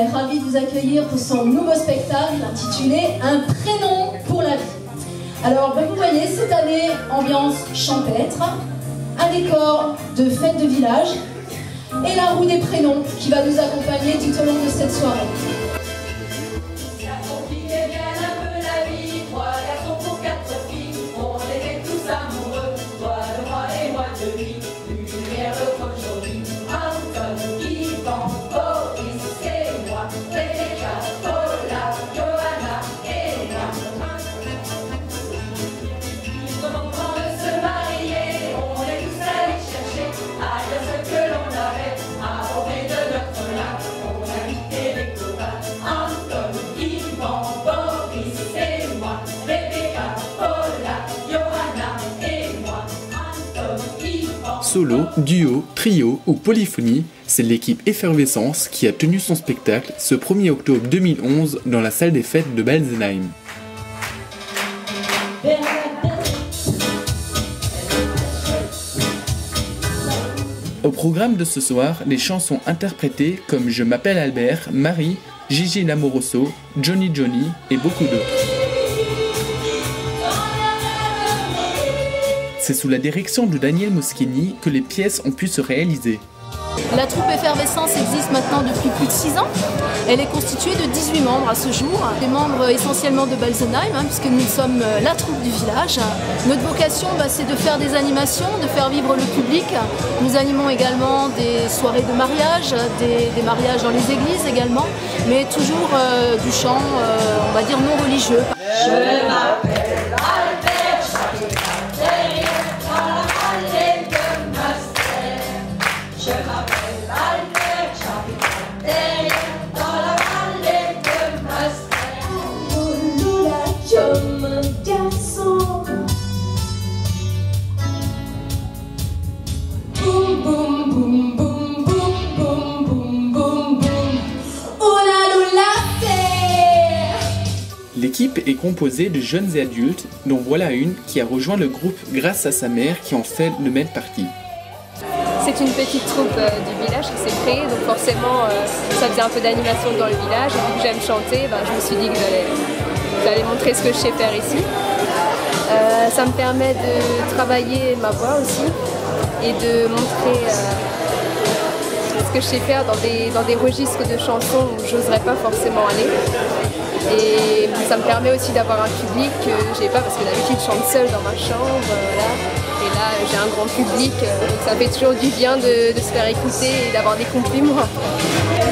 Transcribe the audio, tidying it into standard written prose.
est ravie de vous accueillir pour son nouveau spectacle intitulé Un prénom pour la vie. Alors, vous voyez, cette année, ambiance champêtre, un décor de fête de village et la roue des prénoms qui va nous accompagner tout au long de cette soirée. Solo, duo, trio ou polyphonie, c'est l'équipe Effervescence qui a tenu son spectacle ce 1er octobre 2011 dans la salle des fêtes de Balsenheim. Au programme de ce soir, des chansons interprétées comme Je m'appelle Albert, Marie, Gigi Lamoroso, Johnny Johnny et beaucoup d'autres. C'est sous la direction de Daniel Moschini que les pièces ont pu se réaliser. La troupe Effervescence existe maintenant depuis plus de 6 ans. Elle est constituée de 18 membres à ce jour, des membres essentiellement de Balsenheim, puisque nous sommes la troupe du village. Notre vocation, c'est de faire des animations, de faire vivre le public. Nous animons également des soirées de mariage, des mariages dans les églises également, mais toujours du chant, on va dire non religieux. Je m'appelle Albert, j'habite derrière dans la vallée de Mustang. Je m'appelle Albert, j'habite derrière dans la vallée de Mustang. Oh Loula, comme un garçon. Boum boum boum boum boum boum boum boum boum. Oh la Loula, c'est. L'équipe est composée de jeunes et adultes, dont voilà une qui a rejoint le groupe grâce à sa mère qui en fait le maître partie. C'est une petite troupe du village qui s'est créée, donc forcément ça faisait un peu d'animation dans le village, et vu que j'aime chanter, je me suis dit que j'allais montrer ce que je sais faire ici. Ça me permet de travailler ma voix aussi et de montrer ce que je sais faire dans des registres de chansons où j'oserais pas forcément aller. Et ça me permet aussi d'avoir un public que j'ai pas, parce que d'habitude je chante seule dans ma chambre, voilà. Et là j'ai un grand public, donc ça fait toujours du bien de se faire écouter et d'avoir des compliments.